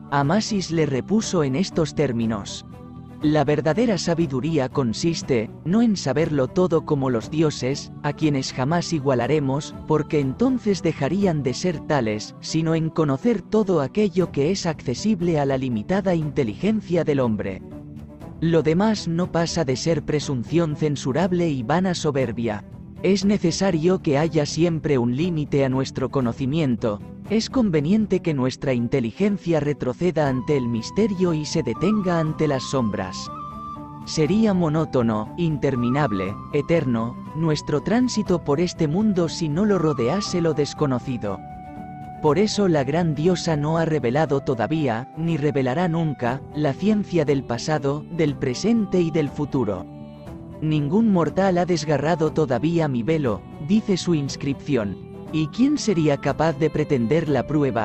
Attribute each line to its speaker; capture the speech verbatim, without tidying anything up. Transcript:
Speaker 1: Amasis le repuso en estos términos: la verdadera sabiduría consiste, no en saberlo todo como los dioses, a quienes jamás igualaremos, porque entonces dejarían de ser tales, sino en conocer todo aquello que es accesible a la limitada inteligencia del hombre. Lo demás no pasa de ser presunción censurable y vana soberbia. Es necesario que haya siempre un límite a nuestro conocimiento. Es conveniente que nuestra inteligencia retroceda ante el misterio y se detenga ante las sombras. Sería monótono, interminable, eterno, nuestro tránsito por este mundo si no lo rodease lo desconocido. Por eso la gran diosa no ha revelado todavía, ni revelará nunca, la ciencia del pasado, del presente y del futuro. Ningún mortal ha desgarrado todavía mi velo, dice su inscripción. ¿Y quién sería capaz de pretender la prueba?